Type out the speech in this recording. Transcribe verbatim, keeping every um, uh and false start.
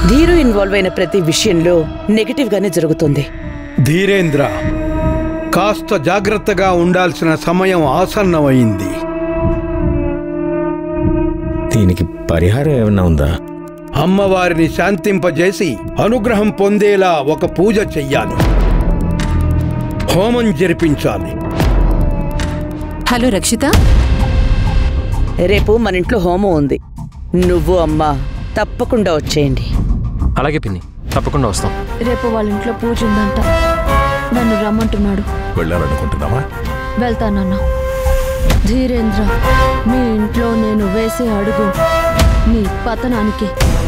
Dheeru involve అయిన ప్రతి విషయంలో నెగటివ్ గానే జరుగుతుంది. ధీరేంద్ర, కాస్త జాగ్రత్తగా ఉండాల్సిన సమయం ఆసన్నమైంది. దీనికి పరిహారం ఏమన్నా ఉందా? అమ్మవారిని శాంతింపజేసి అనుగ్రహం పొందేలా ఒక పూజ చెయ్యాలి. హోమం జరిపించాలి. హలో రక్షిత, రేపు మన ఇంట్లో హోమం ఉంది. నువ్వు అమ్మ తప్పకుండా వచ్చేయండి. అలాగే పిన్ని, తప్పకుండా వస్తాం. రేపు వాళ్ళ ఇంట్లో పూజ ఉందంట, నన్ను రమ్మంటున్నాడు. వెళ్ళాలనుకుంటున్నావా? వెళ్తానన్నా. ధీరేంద్ర, మీ ఇంట్లో నేను వేసే అడుగు నీ పతనానికి